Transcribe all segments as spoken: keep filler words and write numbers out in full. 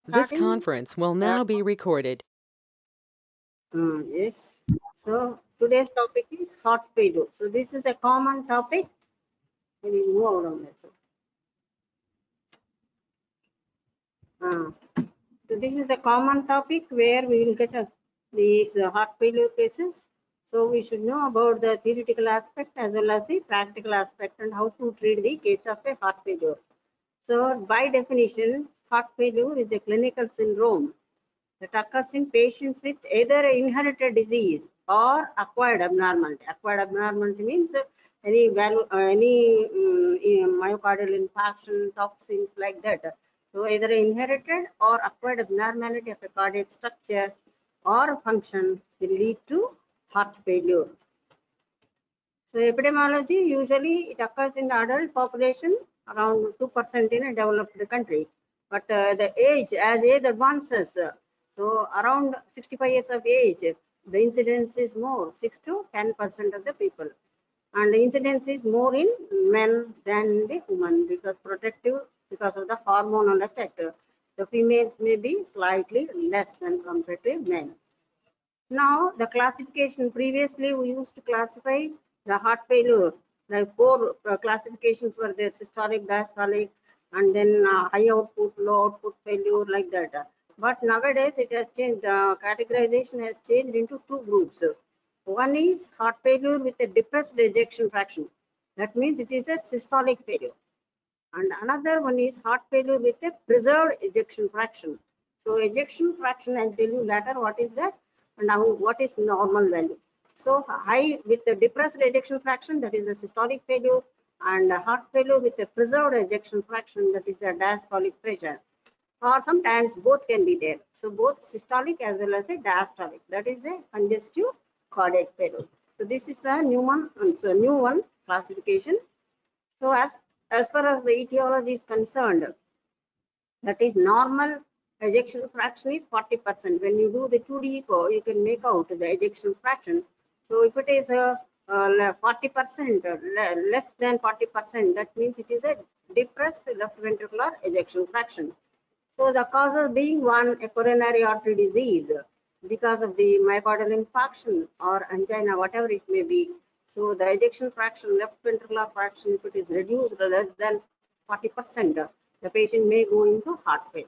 This Starting? conference will Uh, now be recorded. uh, yes. So today's topic is heart failure. So this is a common topic. We will move out on that. Uh, so this is a common topic where we will get a, these uh, heart failure cases. So we should know about the theoretical aspect as well as the practical aspect and how to treat the case of a heart failure. So by definition, heart failure is a clinical syndrome that occurs in patients with either inherited disease or acquired abnormality. Acquired abnormality means uh, any value, uh, any um, myocardial infarction, toxins like that. So either inherited or acquired abnormality of a cardiac structure or function will lead to heart failure. So epidemiology, usually it occurs in the adult population, around two percent in a developed country. But uh, the age, as age advances, uh, so around sixty-five years of age, the incidence is more, six to ten percent of the people. And the incidence is more in men than the women because protective, because of the hormonal effect. The females may be slightly less when compared to men. Now, the classification, previously we used to classify the heart failure. The four uh, classifications were there, systolic, diastolic, and then uh, high output, low output failure, like that. But nowadays it has changed, the categorization has changed into two groups. One is heart failure with a depressed ejection fraction. That means it is a systolic failure. And another one is heart failure with a preserved ejection fraction. So ejection fraction, I'll tell you later what is that and now what is normal value. So high with the depressed ejection fraction, that is a systolic failure, and heart failure with a preserved ejection fraction, that is a diastolic pressure. Or sometimes both can be there. So both systolic as well as a diastolic, that is a congestive cardiac failure. So this is the new one, so new one classification. So as as far as the etiology is concerned, that is normal ejection fraction is forty percent. When you do the two D echo, you can make out the ejection fraction. So if it is a uh, forty percent, uh, less than forty percent, that means it is a depressed left ventricular ejection fraction. So the causes being one, a coronary artery disease because of the myocardial infarction or angina, whatever it may be. So the ejection fraction, left ventricular fraction, if it is reduced less than forty percent, the patient may go into heart failure.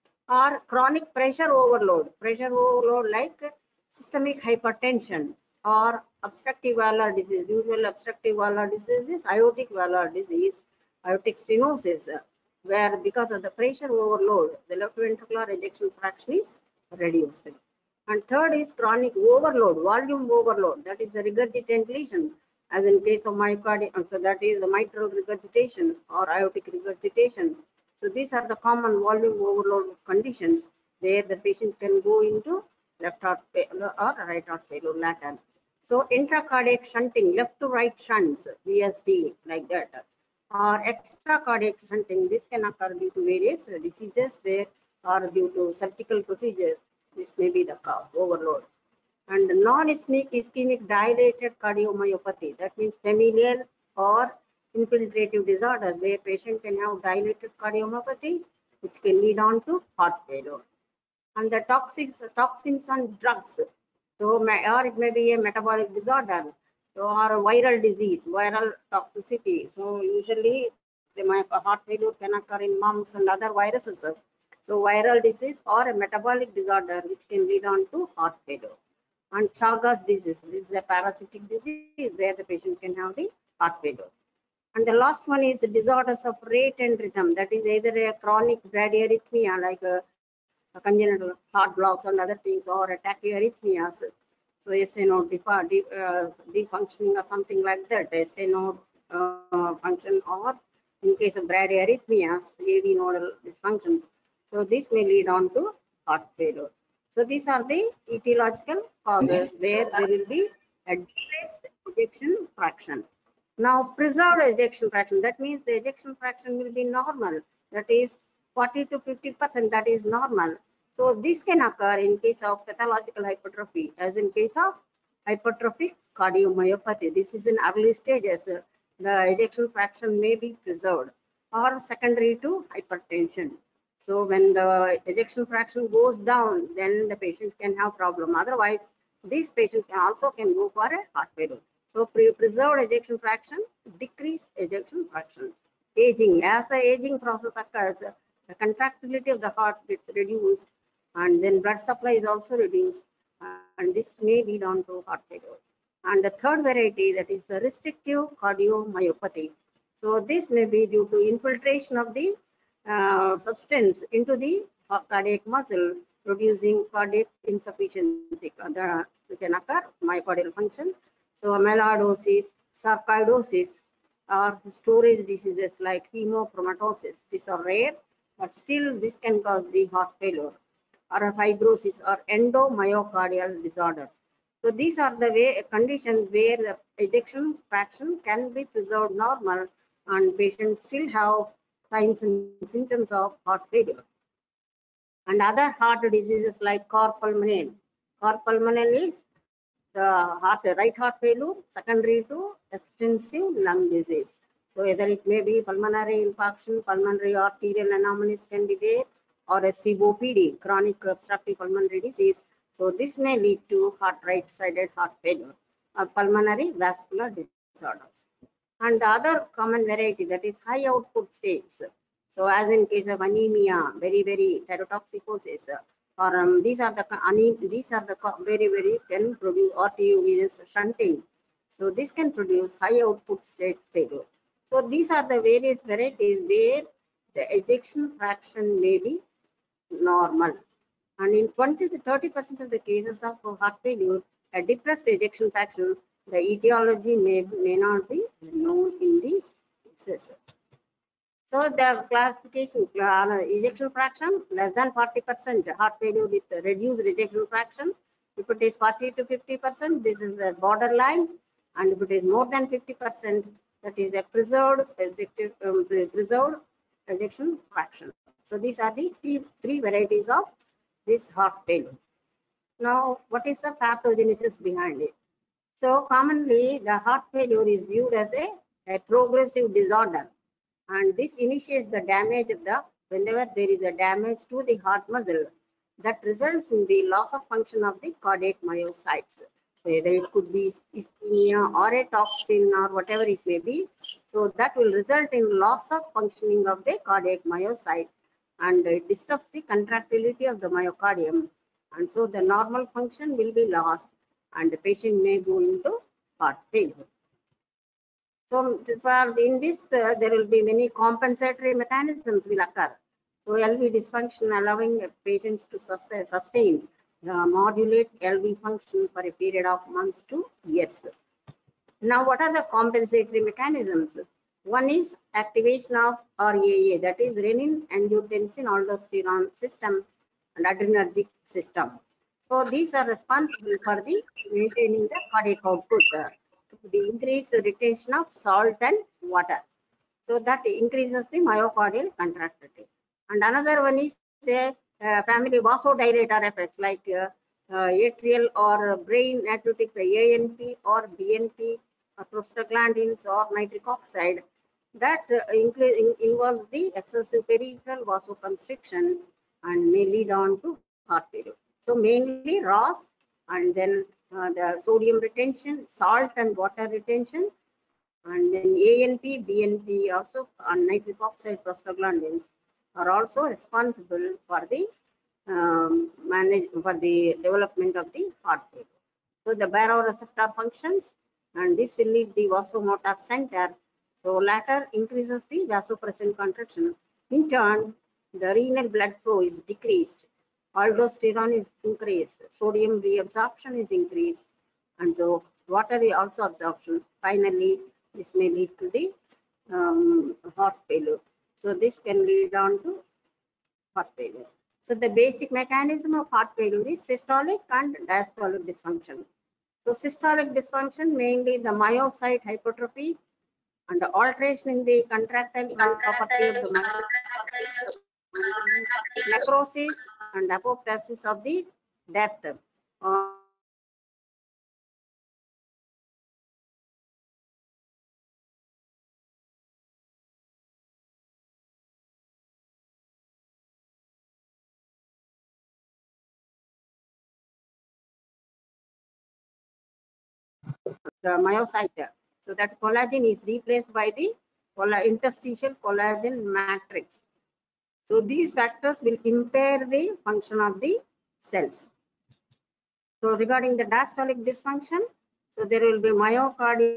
Or chronic pressure overload, pressure overload like systemic hypertension or obstructive valvular disease. Usual obstructive valvular disease is aortic valvular disease, aortic stenosis, where because of the pressure overload, the left ventricular ejection fraction is reduced. And third is chronic overload, volume overload, that is the regurgitant lesion, as in case of myocardium, so that is the mitral regurgitation or aortic regurgitation. So these are the common volume overload conditions where the patient can go into left heart failure or right heart failure later. So intracardiac shunting, left to right shunts, V S D, like that, or extracardiac shunting. This can occur due to various diseases where or due to surgical procedures. This may be the cause, overload. And non-ischemic ischemic dilated cardiomyopathy, that means familial or infiltrative disorders where patient can have dilated cardiomyopathy, which can lead on to heart failure. And the toxics, toxins and drugs, so or it may be a metabolic disorder, so or a viral disease, viral toxicity. So usually the heart failure can occur in mumps and other viruses. So viral disease or a metabolic disorder which can lead on to heart failure. And Chagas disease, this is a parasitic disease where the patient can have the heart failure. And the last one is disorders of rate and rhythm, that is either a chronic bradyarrhythmia like a, a congenital heart blocks and other things, or a tachyarrhythmias. So S A node uh, defunctioning or something like that, S A node uh, function, or in case of bradyarrhythmias, A V nodal dysfunctions. So this may lead on to heart failure. So these are the etiological causes where there will be a decreased ejection fraction. Now, preserved ejection fraction, that means the ejection fraction will be normal, that is forty to fifty percent, that is normal. So this can occur in case of pathological hypertrophy, as in case of hypertrophic cardiomyopathy. This is in early stages. The ejection fraction may be preserved, or secondary to hypertension. So when the ejection fraction goes down, then the patient can have problem. Otherwise, this patient can also can go for a heart failure. So pre preserved ejection fraction, decreased ejection fraction. Aging, as the aging process occurs, the contractility of the heart gets reduced, and then blood supply is also reduced, and this may lead on to heart failure. And the third variety, that is the restrictive cardiomyopathy. So this may be due to infiltration of the uh, substance into the cardiac muscle, producing cardiac insufficiency. That can occur myocardial function. So amyloidosis, sarcoidosis, or storage diseases like hemochromatosis. These are rare, but still this can cause the heart failure, or fibrosis or endomyocardial disorders. So these are the way conditions where the ejection fraction can be preserved normal and patients still have signs and symptoms of heart failure. And other heart diseases like cor pulmonale. Cor pulmonale is the heart, right heart failure secondary to extensive lung disease. So either it may be pulmonary infarction, pulmonary arterial anomalies can be there, or a C O P D, chronic obstructive pulmonary disease. So this may lead to heart right-sided heart failure, or pulmonary vascular disorders. And the other common variety, that is high output states. So as in case of anemia, very, very thyrotoxicosis, or um, these are the these are the very, very can produce arteriovenous shunting. So this can produce high output state failure. So these are the various varieties where the ejection fraction may be normal. And in twenty to thirty percent of the cases of heart failure, a depressed ejection fraction, the etiology may, may not be known in these cases. So the classification, uh, ejection fraction, less than forty percent, heart failure with reduced ejection fraction. If it is forty to fifty percent, this is a borderline. And if it is more than fifty percent, that is a preserved, ejective, um, preserved ejection fraction. So these are the three, three varieties of this heart failure. Now, what is the pathogenesis behind it? So commonly, the heart failure is viewed as a, a progressive disorder, and this initiates the damage of the, whenever there is a damage to the heart muscle, that results in the loss of function of the cardiac myocytes. So either it could be ischemia or a toxin or whatever it may be. So that will result in loss of functioning of the cardiac myocyte, and it disrupts the contractility of the myocardium, and so the normal function will be lost, and the patient may go into heart failure. So for in this, uh, there will be many compensatory mechanisms will occur. So L V dysfunction allowing patients to sustain, uh, modulate L V function for a period of months to years. Now, what are the compensatory mechanisms? One is activation of R A A, that is renin, angiotensin, aldosterone system, and adrenergic system. So these are responsible for the maintaining the cardiac output, uh, the increased retention of salt and water. So that increases the myocardial contractility. And another one is a uh, family vasodilator effects like uh, uh, atrial or brain natriuretic, A N P or B N P, or prostaglandins or nitric oxide, that uh, in, involves the excessive peripheral vasoconstriction and may lead on to heart failure. So mainly R O S, and then uh, the sodium retention, salt and water retention, and then A N P, B N P also, and nitric oxide prostaglandins are also responsible for the um, manage for the development of the heart failure. So the baroreceptor functions, and this will lead the vasomotor center. So latter increases the vasopressin contraction. In turn, the renal blood flow is decreased, aldosterone is increased, sodium reabsorption is increased, and so water also absorption. Finally, this may lead to the um, heart failure. So this can lead on to heart failure. So the basic mechanism of heart failure is systolic and diastolic dysfunction. So systolic dysfunction, mainly the myocyte hypertrophy and the alteration in the contractile property of the myocyte, necrosis and apoptosis of the death. Uh, the myocyte. So that collagen is replaced by the interstitial collagen matrix. So these factors will impair the function of the cells. So regarding the diastolic dysfunction, so there will be myocardial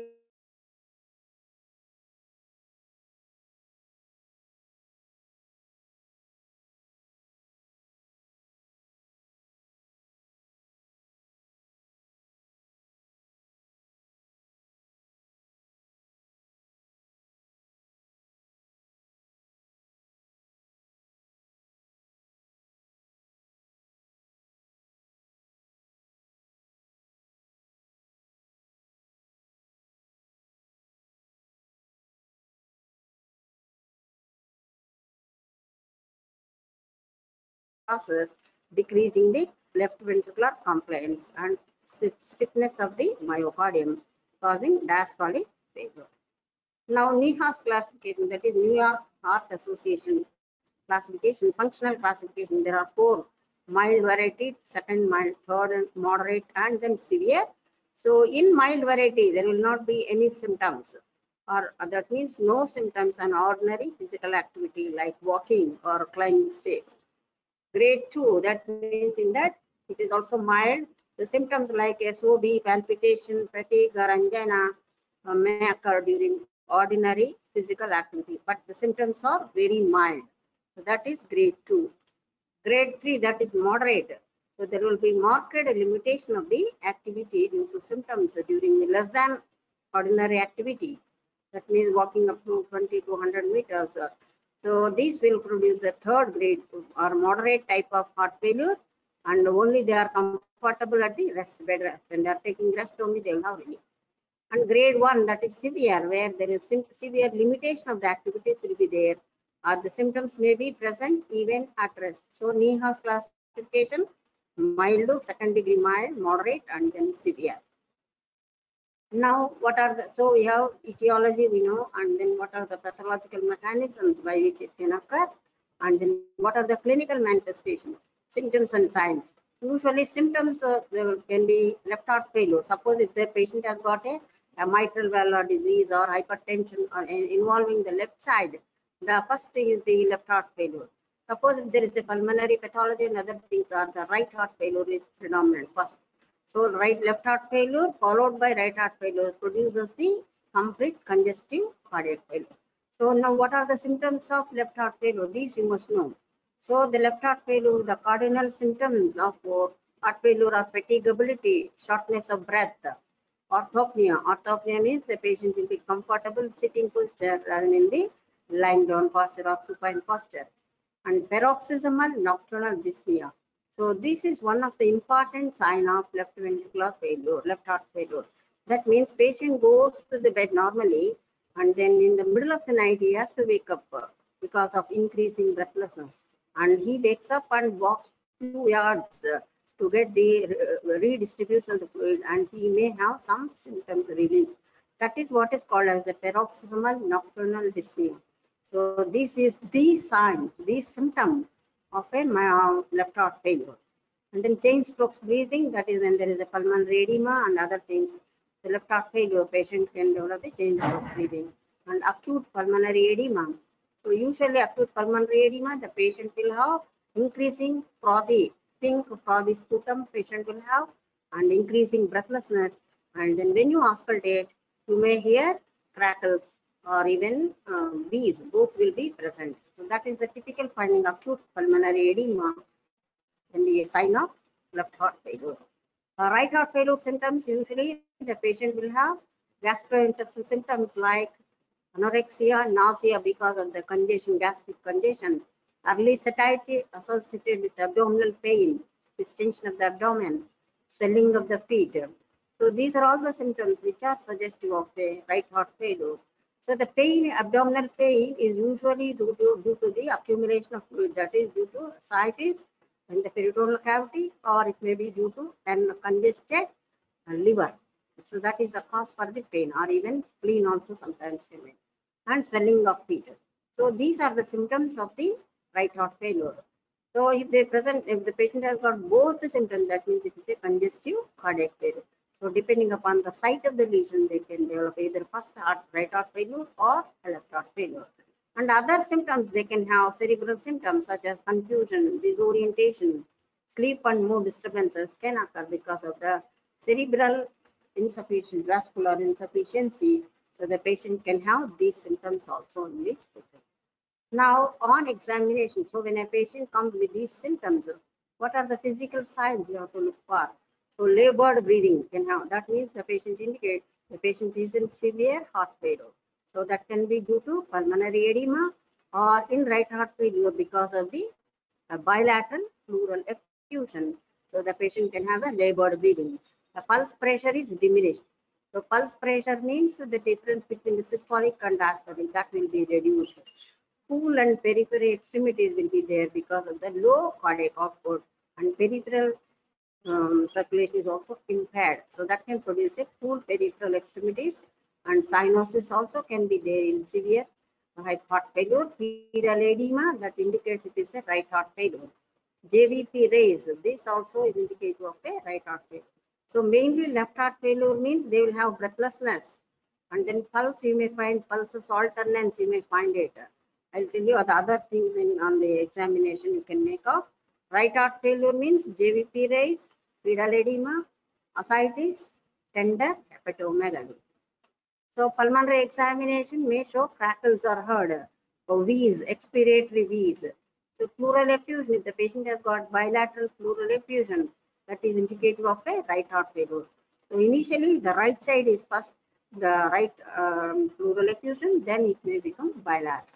process, decreasing the left ventricular compliance and stiffness of the myocardium, causing diastolic failure. Now, NIHA's classification, that is New York Heart Association classification, functional classification, there are four: mild variety, second mild, third moderate, and then severe. So in mild variety, there will not be any symptoms, or that means no symptoms on ordinary physical activity like walking or climbing stairs. Grade two, that means in that it is also mild. The symptoms like S O B, palpitation, fatigue, or angina uh, may occur during ordinary physical activity, but the symptoms are very mild. So that is grade two. Grade three, that is moderate. So there will be marked limitation of the activity due to symptoms during the less than ordinary activity. That means walking up to twenty to one hundred meters. So these will produce the third grade or moderate type of heart failure, and only they are comfortable at the rest bed. When they are taking rest, only they will have relief. And grade one, that is severe, where there is severe limitation of the activities will be there, or the symptoms may be present even at rest. So NIHA's classification: mild, second degree mild, moderate, and then severe. Now, what are the, so we have etiology, we know, and then what are the pathological mechanisms by which it can occur, and then what are the clinical manifestations, symptoms and signs. Usually symptoms uh, can be left heart failure. Suppose if the patient has got a, a mitral valve disease or hypertension or involving the left side, the first thing is the left heart failure. Suppose if there is a pulmonary pathology and other things, are the right heart failure is predominant first. So right left heart failure followed by right heart failure produces the complete congestive cardiac failure. So now what are the symptoms of left heart failure? These you must know. So the left heart failure, the cardinal symptoms of heart failure are fatigability, shortness of breath, orthopnea. Orthopnea means the patient will be comfortable sitting posture rather than in the lying down posture or supine posture, and paroxysmal nocturnal dyspnea. So this is one of the important sign of left ventricular failure, left heart failure. That means patient goes to the bed normally, and then in the middle of the night he has to wake up because of increasing breathlessness, and he wakes up and walks two yards to get the redistribution of the fluid, and he may have some symptoms relief. That is what is called as a paroxysmal nocturnal dyspnea. So this is the sign, the symptom of a left heart failure. And then change strokes breathing, that is when there is a pulmonary edema and other things. The left heart failure patient can develop the change strokes breathing. And acute pulmonary edema. So usually acute pulmonary edema, the patient will have increasing frothy, pink frothy sputum patient will have, and increasing breathlessness. And then when you auscultate, you may hear crackles or even uh, bees, both will be present. So that is a typical finding of acute pulmonary edema and the sign of left heart failure. Uh, right heart failure symptoms, usually the patient will have gastrointestinal symptoms like anorexia, nausea because of the congestion, gastric congestion, early satiety associated with abdominal pain, distension of the abdomen, swelling of the feet. So these are all the symptoms which are suggestive of a right heart failure. So the pain, abdominal pain, is usually due to, due to the accumulation of fluid, that is due to ascites in the peritoneal cavity, or it may be due to an congested liver. So that is a cause for the pain, or even spleen also sometimes remain, and swelling of feet. So these are the symptoms of the right heart failure. So if they present, if the patient has got both the symptoms, that means it is a congestive cardiac failure. So depending upon the site of the lesion, they can develop either first heart, right heart failure or left heart failure. And other symptoms, they can have cerebral symptoms such as confusion, disorientation, sleep and mood disturbances can occur because of the cerebral insufficiency, vascular insufficiency. So the patient can have these symptoms also in this patient. Now on examination, so when a patient comes with these symptoms, what are the physical signs you have to look for? So labored breathing can have, that means the patient indicates the patient is in severe heart failure. So that can be due to pulmonary edema or in right heart failure because of the uh, bilateral pleural effusion. So the patient can have a labored breathing. The pulse pressure is diminished. So pulse pressure means the difference between the systolic and diastolic, that will be reduced. Pool and peripheral extremities will be there because of the low cardiac output, and peripheral um, circulation is also impaired. So that can produce a cool peripheral extremities, and cyanosis also can be there in severe right heart failure. Pedal edema, that indicates it is a right heart failure. J V P raise, this also is indicative of a right heart failure. So mainly left heart failure means they will have breathlessness, and then pulse, you may find pulses alternance, you may find it. I'll tell you the other things in on the examination you can make of. Right heart failure means J V P raise, pedal edema, ascites, tender hepatomegaly. So pulmonary examination may show crackles are heard, or wheeze, expiratory wheeze. So pleural effusion, if the patient has got bilateral pleural effusion, that is indicative of a right heart failure. So initially the right side is first the right um, pleural effusion, then it may become bilateral.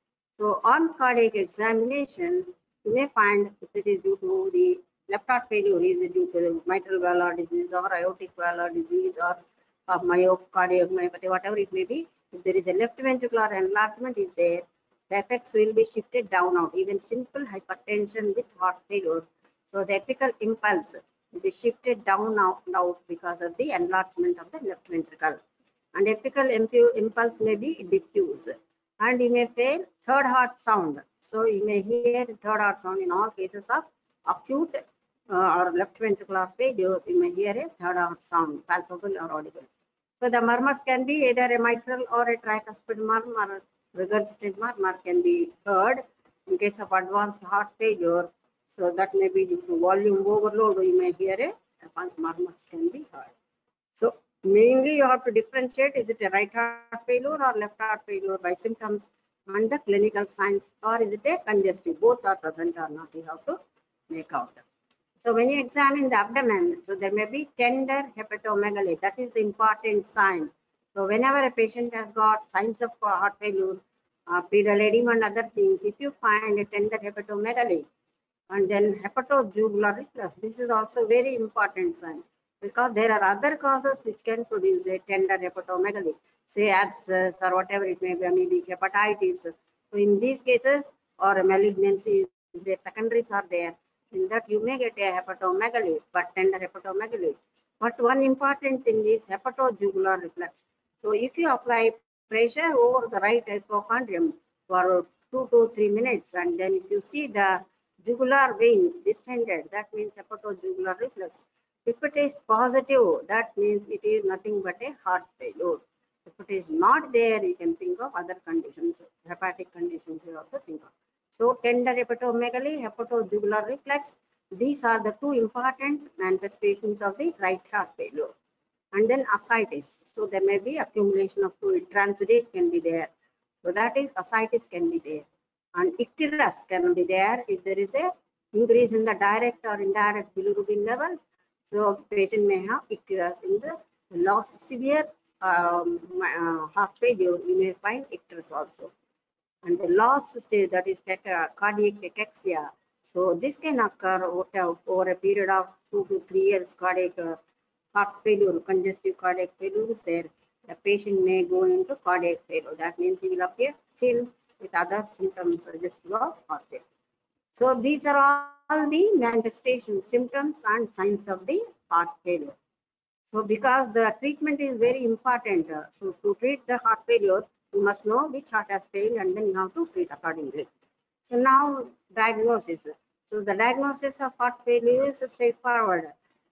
So on cardiac examination, you may find if it is due to the left heart failure, is it due to the mitral valve disease or aortic valve disease or uh, myocardial myopathy, whatever it may be. If there is a left ventricular enlargement is there, the effects will be shifted down out. Even simple hypertension with heart failure, so the apical impulse will be shifted down out, out because of the enlargement of the left ventricle. And apical impulse may be diffuse. And you may feel third heart sound. So you may hear third heart sound in all cases of acute uh, or left ventricular failure. You may hear a third heart sound, palpable or audible. So the murmurs can be either a mitral or a tricuspid murmur, regurgitated murmur can be heard in case of advanced heart failure. So that may be due to volume overload. You may hear a advanced murmurs can be heard. So mainly you have to differentiate, is it a right heart failure or left heart failure by symptoms and the clinical signs, or is it a congestive? Both are present or not, you have to make out. So when you examine the abdomen, so there may be tender hepatomegaly, that is the important sign. So whenever a patient has got signs of heart failure, uh, pedal edema and other things, if you find a tender hepatomegaly, and then hepatojugular reflux, this is also very important sign, because there are other causes which can produce a tender hepatomegaly, say abscess or whatever it may be, maybe hepatitis. So in these cases, or a malignancy, their secondaries are there, in that you may get a hepatomegaly, but tender hepatomegaly. But one important thing is hepatojugular reflux. So if you apply pressure over the right hypochondrium for two to three minutes, and then if you see the jugular vein distended, that means hepatojugular reflux. If it is positive, that means it is nothing but a heart failure. If it is not there, you can think of other conditions, hepatic conditions you have to think of. So tender hepatomegaly, hepatojugular reflux, these are the two important manifestations of the right heart failure. And then ascites. So there may be accumulation of fluid, transudate can be there. So that is ascites can be there. And icterus can be there if there is a increase in the direct or indirect bilirubin level. So patient may have icterus. In the loss severe um, uh, heart failure, you may find icterus also. And the last stage, that is cardiac cachexia. So this can occur over, over a period of two to three years. Cardiac uh, heart failure, congestive cardiac failure is there. The patient may go into cardiac failure. That means he will appear still with other symptoms suggestive of heart failure. So these are all the manifestations, symptoms and signs of the heart failure. So because the treatment is very important, uh, so to treat the heart failure, you must know which heart has failed and then you have to treat accordingly. So now diagnosis. So the diagnosis of heart failure is straightforward.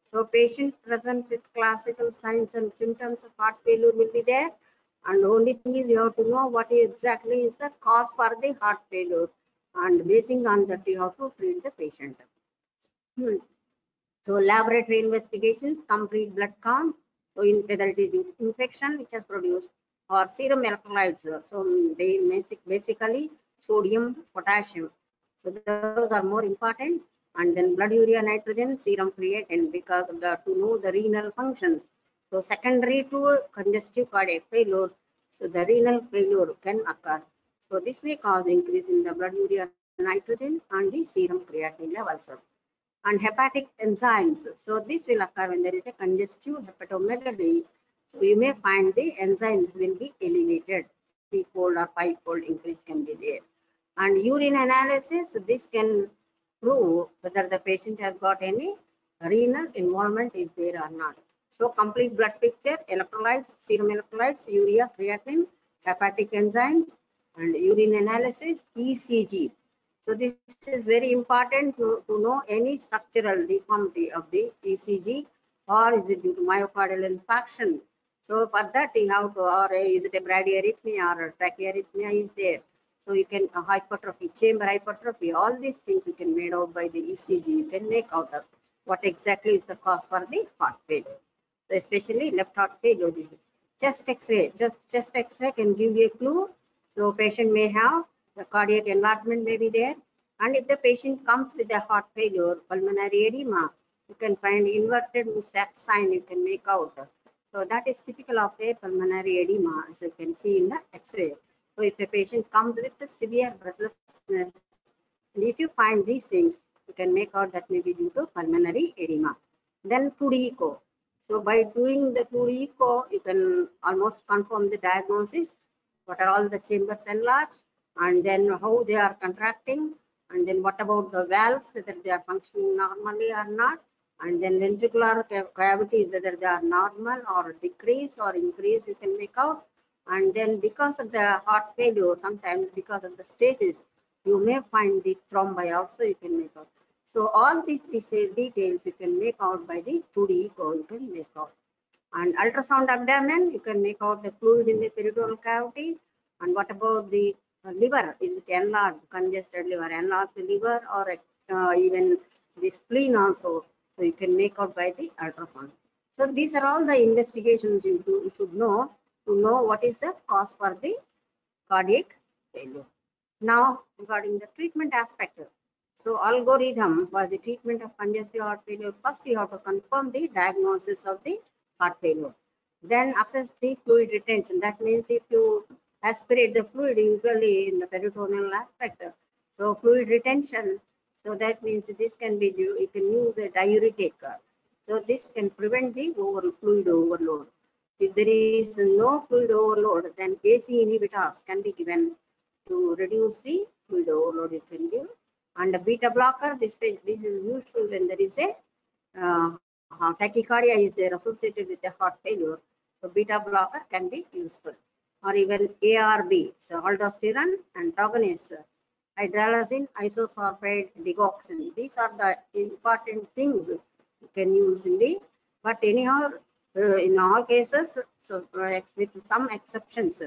So patient present with classical signs and symptoms of heart failure will be there. And only thing is you have to know what exactly is the cause for the heart failure. And basing on that, you have to treat the patient. Hmm. So laboratory investigations, complete blood count. So in whether it is infection which has produced or serum electrolytes. So they basically sodium, potassium. So those are more important. And then blood urea nitrogen, serum creatinine because of the to know the renal function. So secondary to congestive cardiac failure, so the renal failure can occur. So this may cause increase in the blood urea nitrogen and the serum creatinine levels. And hepatic enzymes. So this will occur when there is a congestive hepatomegaly. So you may find the enzymes will be elevated, three-fold or five-fold increase can be there. And urine analysis, this can prove whether the patient has got any renal involvement is there or not. So complete blood picture, electrolytes, serum electrolytes, urea, creatinine, hepatic enzymes, and urine analysis, E C G. So this is very important to, to know any structural deformity of the E C G, or is it due to myocardial infarction. So for that you have to, or is it a bradyarrhythmia or trachyarrhythmia is there. So you can uh, hypertrophy, chamber hypertrophy, all these things you can made out by the E C G. You can make out of what exactly is the cause for the heart failure. So especially left heart failure. Chest X-ray, just chest X-ray can give you a clue. So patient may have the cardiac enlargement may be there. And if the patient comes with a heart failure, pulmonary edema, you can find inverted Moustache sign you can make out. So that is typical of a pulmonary edema, as you can see in the X-ray. So if a patient comes with a severe breathlessness, and if you find these things, you can make out that may be due to pulmonary edema. Then two D echo. So by doing the two D echo, you can almost confirm the diagnosis. What are all the chambers enlarged, and then how they are contracting, and then what about the valves, whether they are functioning normally or not, and then ventricular cavities, whether they are normal or decreased or increased, you can make out. And then because of the heart failure, sometimes because of the stasis, you may find the thrombi also you can make out. So all these, these details you can make out by the two D echo, you can make out. And ultrasound abdomen, you can make out the fluid in the peritoneal cavity. And what about the uh, liver? Is it enlarged, congested liver, enlarged liver, or uh, even the spleen also? So you can make out by the ultrasound. So these are all the investigations you, do, you should know to know what is the cause for the cardiac failure. Now, regarding the treatment aspect. So algorithm for the treatment of congestive heart failure, first you have to confirm the diagnosis of the heart failure. Then assess the fluid retention. That means if you aspirate the fluid usually in the peritoneal aspect, so fluid retention, so that means this can be, you can use a diuretic. So this can prevent the over fluid overload. If there is no fluid overload, then A C E inhibitors can be given to reduce the fluid overload you can give. And a beta blocker, this, this is useful when there is a uh, tachycardia is there associated with a heart failure. So beta blocker can be useful. Or even A R B, so aldosterone antagonist, hydralazine isosulfide digoxin. These are the important things you can use in the, but anyhow, uh, in all cases, so uh, with some exceptions,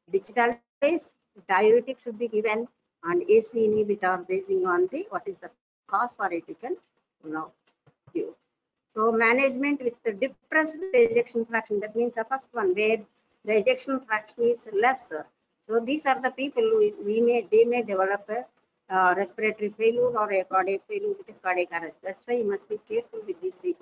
digitalis, diuretic should be given, and A C E inhibitor basing on the what is the cause for it, you can you know give. So management with the depressed ejection fraction, that means the first one where the ejection fraction is less. So these are the people we, we may they may develop a uh, respiratory failure or a cardiac failure with a cardiac arrest. That's why you must be careful with these people.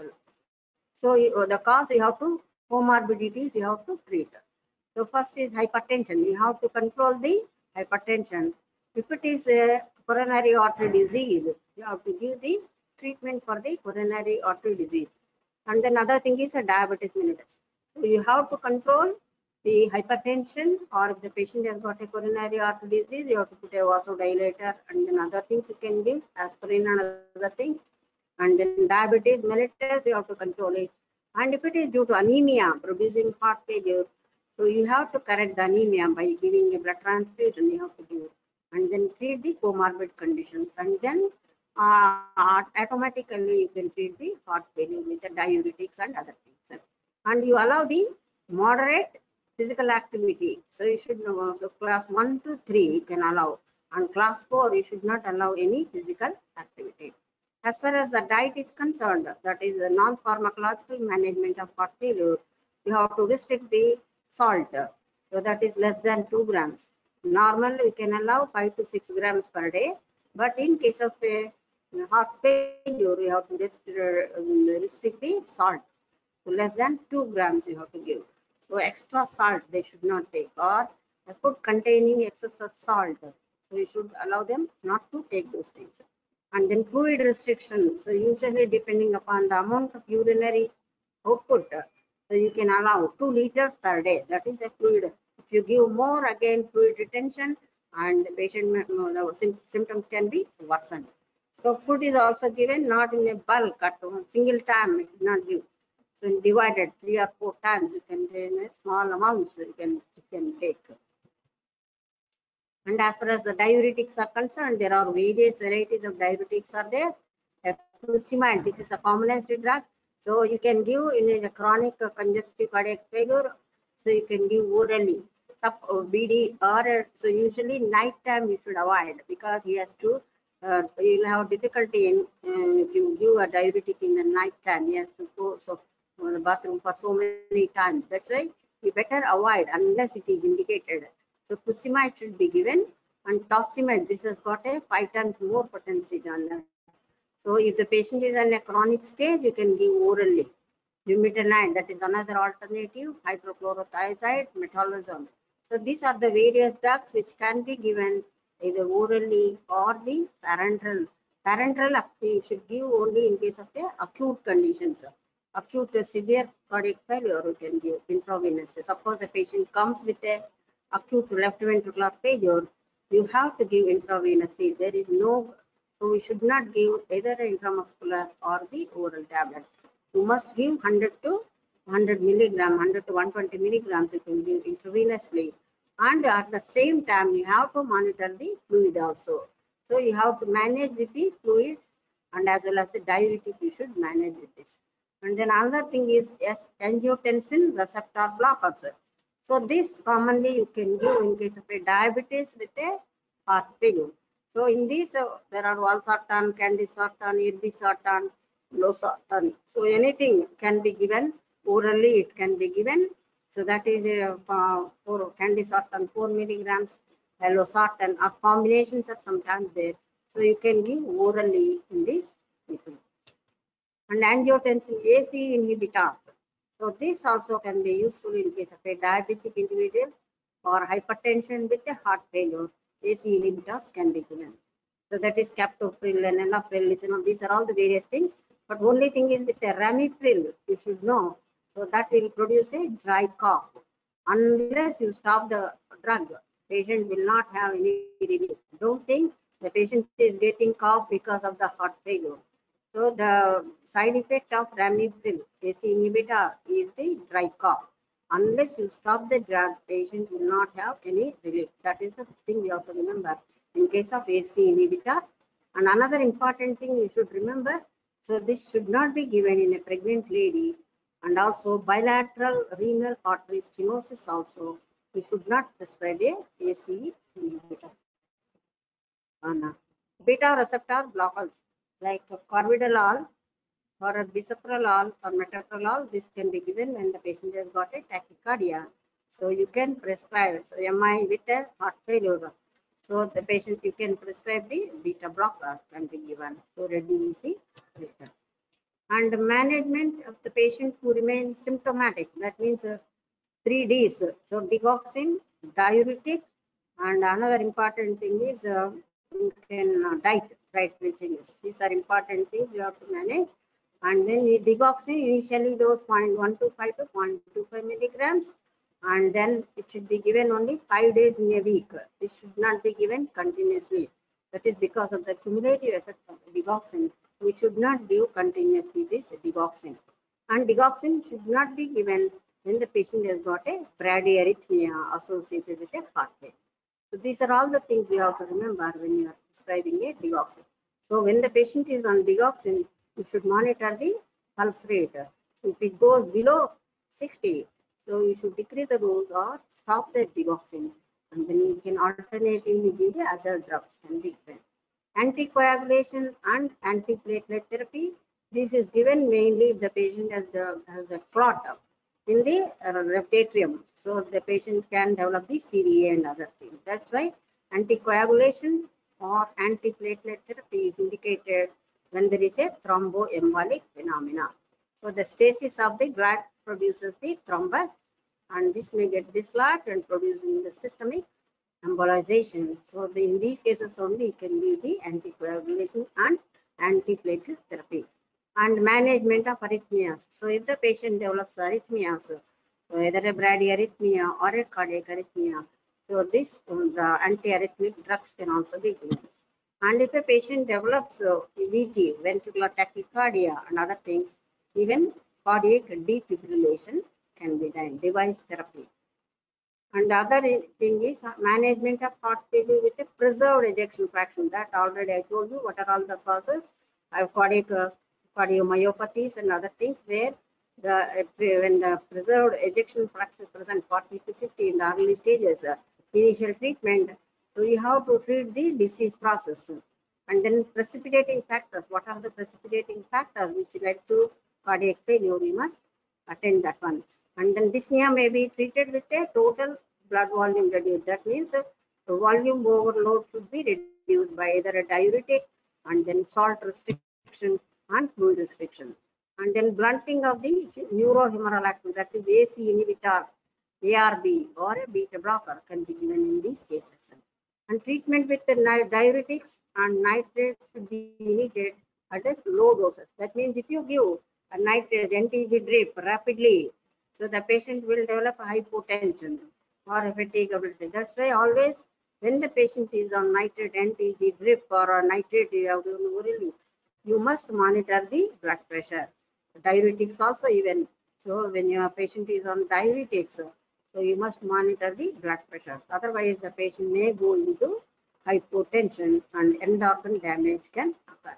So you, the cause you have to comorbidities you have to treat. So first is hypertension. You have to control the hypertension. If it is a coronary artery disease, you have to give the treatment for the coronary artery disease. And then another thing is a diabetes mellitus. So you have to control the hypertension, or if the patient has got a coronary artery disease, you have to put a vasodilator, and then other things you can give, aspirin and other things. And then diabetes mellitus, you have to control it. And if it is due to anemia producing heart failure, so you have to correct the anemia by giving a blood transfusion, you have to give. And then treat the comorbid conditions. And then uh, automatically you can treat the heart failure with the diuretics and other things. And you allow the moderate physical activity. So you should know, so class one to three you can allow, and class four you should not allow any physical activity. As far as the diet is concerned, that is the non-pharmacological management of heart failure, you have to restrict the salt. So that is less than two grams. Normally you can allow five to six grams per day, but in case of a heart failure, you have to restrict, restrict the salt to less than two grams you have to give. So extra salt they should not take, or a food containing excess of salt. So you should allow them not to take those things. And then fluid restriction. So usually depending upon the amount of urinary output, so you can allow two liters per day. That is a fluid. If you give more, again fluid retention, and the patient the symptoms can be worsened. So food is also given not in a bulk at one single time. It should not give. So divided three or four times, you can take a small amounts. You can you can take. And as far as the diuretics are concerned, there are various varieties of diuretics are there. Furosemide, this is a commonest drug. So you can give in a chronic congestive cardiac failure. So you can give orally. Sub B D or so usually night time you should avoid, because he has to. Uh, you will have difficulty in uh, if you give a diuretic in the night time. He has to go so to the bathroom for so many times. That's why you better avoid unless it is indicated. So furosemide should be given, and torsemide, this has got a five times more potency than that. So if the patient is in a chronic stage, you can give orally. Bumetanide, that is another alternative, hydrochlorothiazide, metolazone. So these are the various drugs which can be given either orally or the parenteral. Parenteral you should give only in case of the acute conditions. Acute severe cardiac failure, you can give intravenous. Suppose a patient comes with a acute left ventricular failure, you have to give intravenously. There is no, so we should not give either intramuscular or the oral tablet. You must give one hundred to one hundred milligram, one hundred to one hundred twenty milligrams you can give intravenously. And at the same time, you have to monitor the fluid also. So you have to manage with the fluids, and as well as the diuretic, you should manage with this. And then another thing is yes, angiotensin receptor blockers. So this commonly you can give in case of a diabetes with a heart failure. So in these, uh, there are valsartan, candesartan, irbesartan, losartan. So anything can be given orally. It can be given. So that is a uh, for candesartan four milligrams, losartan. A combinations are sometimes there. So you can give orally in this people. And angiotensin A C inhibitors. So this also can be useful in case of a diabetic individual or hypertension with a heart failure. A C inhibitors can be given. So that is captopril, enalapril, you know, these are all the various things. But only thing is with the ramipril, you should know. So that will produce a dry cough. Unless you stop the drug, patient will not have any relief. Don't think the patient is getting cough because of the heart failure. So the side effect of ramipril, A C inhibitor, is the dry cough. Unless you stop the drug, patient will not have any relief. That is the thing we have to remember in case of A C inhibitor. And another important thing you should remember, so this should not be given in a pregnant lady, and also bilateral renal artery stenosis also, we should not prescribe a A C inhibitor. And beta receptor blockers like carvedilol or bisoprolol or metoprolol, this can be given when the patient has got a tachycardia. So you can prescribe, so M I with a heart failure. So the patient, you can prescribe the beta blocker can be given to reduce the pressure. And the management of the patients who remain symptomatic, that means uh, three Ds. So digoxin, diuretic, and another important thing is uh, you can uh, diet, right changes. These are important things you have to manage. And then the digoxin, initially dose zero point one two five to zero point two five milligrams, and then it should be given only five days in a week. This should not be given continuously. That is because of the cumulative effect of the digoxin. We should not give continuously this digoxin. And digoxin should not be given when the patient has got a bradyarrhythmia associated with a heart failure. So these are all the things you have to remember when you are prescribing a digoxin. So when the patient is on digoxin, you should monitor the pulse rate. If it goes below sixty, so you should decrease the dose or stop the digoxin, and then you can alternatively give the other drugs can be given. Anticoagulation and antiplatelet therapy. This is given mainly if the patient has, the, has a clot in the rotatorium, so the patient can develop the C D A and other things. That's why anticoagulation or antiplatelet therapy is indicated when there is a thromboembolic phenomena. So the stasis of the blood produces the thrombus, and this may get dislodged and producing the systemic embolization. So the, in these cases only can be the anticoagulation and antiplatelet therapy. And management of arrhythmias. So if the patient develops arrhythmias, so either a bradyarrhythmia or a cardiac arrhythmia, so this the antiarrhythmic drugs can also be given. And if a patient develops uh, V T, ventricular tachycardia and other things, even cardiac defibrillation can be done, device therapy. And the other thing is management of heart failure with a preserved ejection fraction. That already I told you what are all the causes. I have cardiac uh, cardiomyopathies and other things where the uh, when the preserved ejection fraction is present forty to fifty in the early stages, uh, initial treatment, so you have to treat the disease process. And then precipitating factors. What are the precipitating factors which led to cardiac failure? We must attend that one. And then dyspnea may be treated with a total blood volume reduced. That means uh, the volume overload should be reduced by either a diuretic and then salt restriction and fluid restriction. And then blunting of the neurohumoral activity, that is A C inhibitors, A R B or a beta blocker can be given in these cases. And treatment with the diuretics and nitrates should be needed at a low doses. That means if you give a nitrate N T G drip rapidly, so the patient will develop hypotension or fatigability. That's why always when the patient is on nitrate N T G drip or a nitrate orally, you must monitor the blood pressure. Diuretics also even. So when your patient is on diuretics, so you must monitor the blood pressure. Otherwise, the patient may go into hypotension and end organ damage can occur.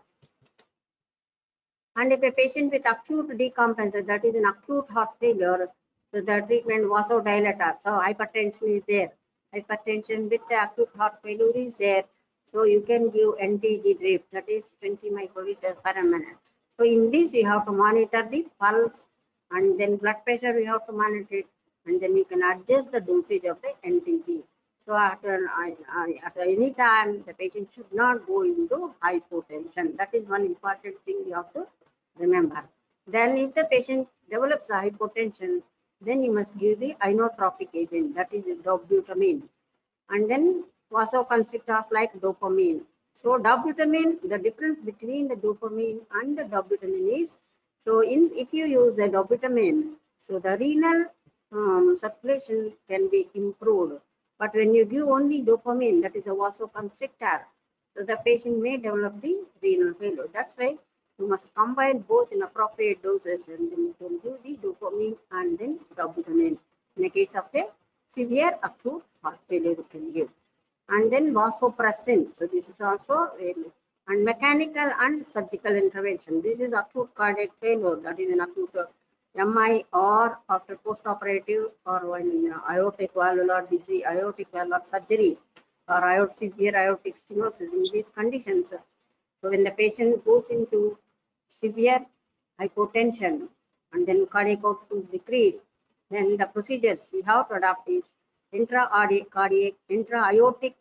And if a patient with acute decompensation, that is an acute heart failure, so the treatment vasodilator. So hypertension is there. Hypertension with the acute heart failure is there. So you can give N T G drip, that is twenty microliters per minute. So in this, you have to monitor the pulse and then blood pressure, we have to monitor it, and then you can adjust the dosage of the N T G. So after, at any time, the patient should not go into hypotension. That is one important thing you have to remember. Then if the patient develops a hypotension, then you must give the inotropic agent, that is dobutamine. And then vasoconstrictors like dopamine. So dobutamine, the difference between the dopamine and the dobutamine is, so in if you use a dobutamine, so the renal um, circulation can be improved. But when you give only dopamine, that is a vasoconstrictor, so the patient may develop the renal failure. That's why you must combine both in appropriate doses, and then you can give the dopamine and then dobutamine. In the case of a severe acute heart failure, you can give. And then vasopressin. So this is also really. And mechanical and surgical intervention. This is acute cardiac failure, that is an acute M I or after post-operative or when uh, aortic valvular disease, aortic valvular surgery or aortic, severe aortic stenosis. In these conditions, so when the patient goes into severe hypotension and then cardiac output decrease, then the procedures we have to adopt is intra-cardiac, intra-aortic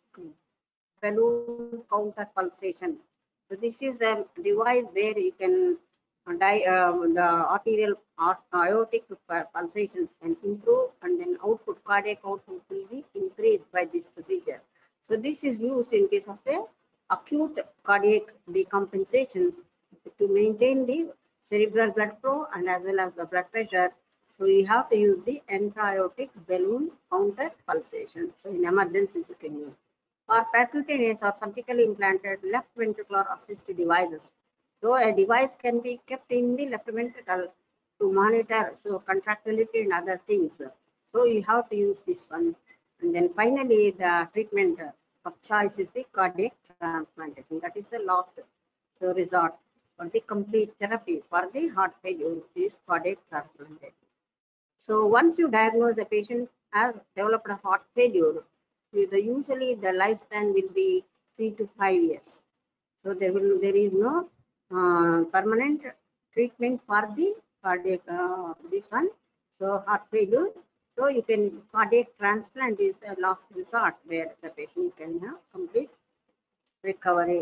balloon counter pulsation. So this is a device where you can uh, die, uh, the arterial aortic pulsations can improve, and then output cardiac output will be increased by this procedure. So this is used in case of a acute cardiac decompensation to maintain the cerebral blood flow and as well as the blood pressure. So you have to use the intra-aortic balloon counter pulsation. So in emergencies you can use. Or percutaneous or surgically implanted left ventricular assist devices. So a device can be kept in the left ventricle to monitor so contractility and other things. So you have to use this one. And then finally the treatment of choice is the cardiac transplantation. That is the last so resort for the complete therapy for the heart failure, which is cardiac transplantation. So once you diagnose a patient has developed a heart failure, the, usually the lifespan will be three to five years. So there will there is no uh, permanent treatment for the cardiac uh, this one. So heart failure. So you can cardiac transplant is the last resort where the patient can have complete recovery.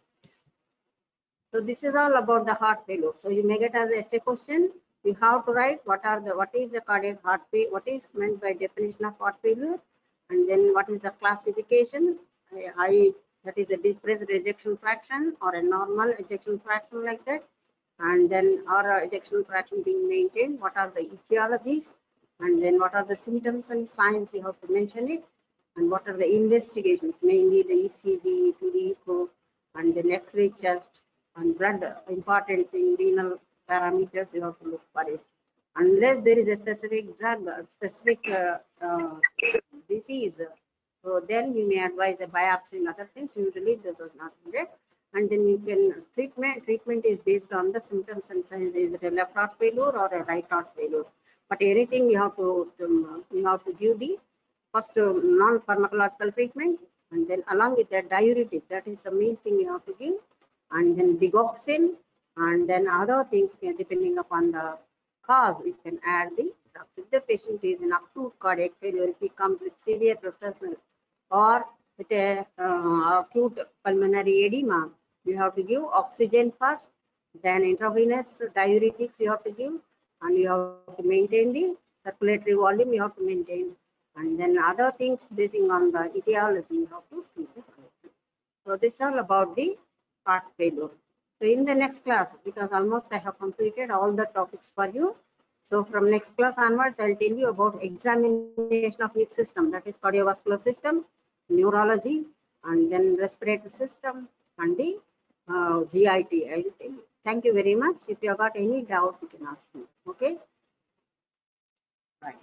So this is all about the heart failure. So you may get as a essay question. You have to write what are the what is the cardiac heart failure, what is meant by definition of heart failure, and then what is the classification. I, that is a depressed ejection fraction or a normal ejection fraction like that, and then our ejection fraction being maintained. What are the etiologies, and then what are the symptoms and signs? You have to mention it, and what are the investigations, mainly the E C G, two D echo, and the X-ray chest and blood. Important thing, renal parameters you have to look for it. Unless there is a specific drug, a specific uh, uh, disease, so then we may advise a biopsy and other things. Usually this is not needed. And then you can treatment. Treatment is based on the symptoms and signs. Is it a left heart failure or a right heart failure? But anything you have to um, you have to give the first uh, non-pharmacological treatment, and then along with that diuretic. That is the main thing you have to give, and then digoxin, and then other things depending upon the cause. We can add the drugs. If the patient is in acute cardiac failure, if he comes with severe perfusion or with a uh, acute pulmonary edema, you have to give oxygen first, then intravenous diuretics you have to give, and you have to maintain the circulatory volume, you have to maintain, and then other things basing on the etiology you have to treat the patient. So this is all about the heart failure. So in the next class, because almost I have completed all the topics for you. So from next class onwards, I'll tell you about examination of each system, that is cardiovascular system, neurology, and then respiratory system, and the uh, G I T. I will tell you. Thank you very much. If you have got any doubts, you can ask me. Okay. Right.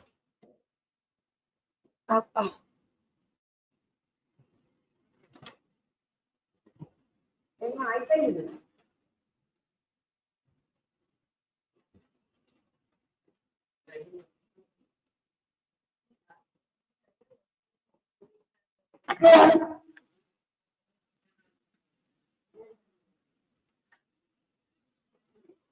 Uh, uh,